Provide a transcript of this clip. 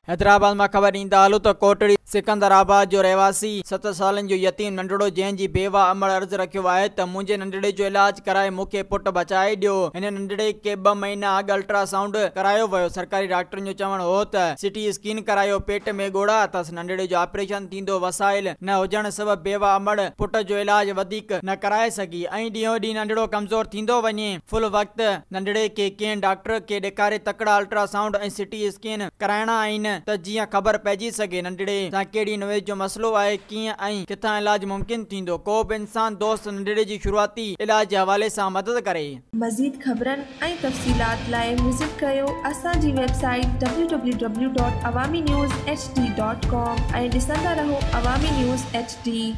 हैदराबाद में खबर ईंदा हलो तो कोटड़ी सिकंदराबाद जो रहवासी 7 सालन जो यतीम नंढड़ो जंहिंजी बेवा अमर अर्ज रखियो आहे त मुंहिंजे नंढड़े जो इलाज कराए मूंखे पुट बचाए ॾियो। हिन नंढड़े के 2 महीना अॻु अल्ट्रासाउंड करायो वियो। सरकारी डॉक्टरनि जो चवण हो त सिटी स्कैन करायो, पेट में ॻोड़ा अथसि, नंढड़े जो ऑपरेशन थींदो, वसाइल न हुजण सबबु बेवा अमर पुट जो इलाज वधीक न कराए सघी ऐं ॾींहों ॾींहुं नंढड़ो कमज़ोर थींदो वञे। फुल वक़्त नंढड़े के कंहिं डॉक्टर के ॾेखारे तकड़ा अल्ट्रासाउंड ऐं सिटी स्कैन कराइणा आहिनि त जीअं ख़बर पइजी सघे नंढड़े सां कहिड़ी नवेज जो मसलो आहे, कीअं ऐं किथां इलाज मुमकिन थींदो। को बि इंसान दोस्त नंढड़े जी शुरूआती इलाज जे हवाले सां मदद करे। मज़ीद ख़बरनि ऐं तफ़सीलात लाइ विज़िट कयो असांजी वेबसाइट www.awamiNewsHD.com ऐं ॾिसंदा रहो अवामी न्यूज़ HD।